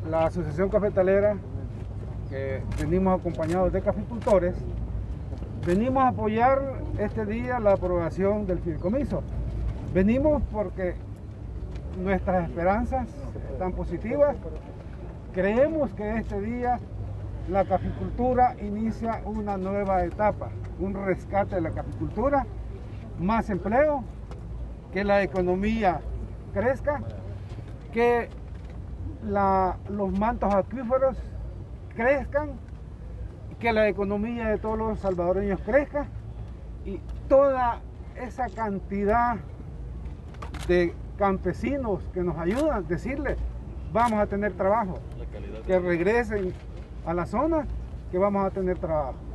la Asociación Cafetalera, que venimos acompañados de caficultores, venimos a apoyar este día la aprobación del fideicomiso. Venimos porque nuestras esperanzas están positivas. Creemos que este día la caficultura inicia una nueva etapa, un rescate de la caficultura, más empleo, que la economía crezca, que los mantos acuíferos crezcan, que la economía de todos los salvadoreños crezca y toda esa cantidad de campesinos que nos ayudan, decirles, vamos a tener trabajo, que regresen a la zona, que vamos a tener trabajo.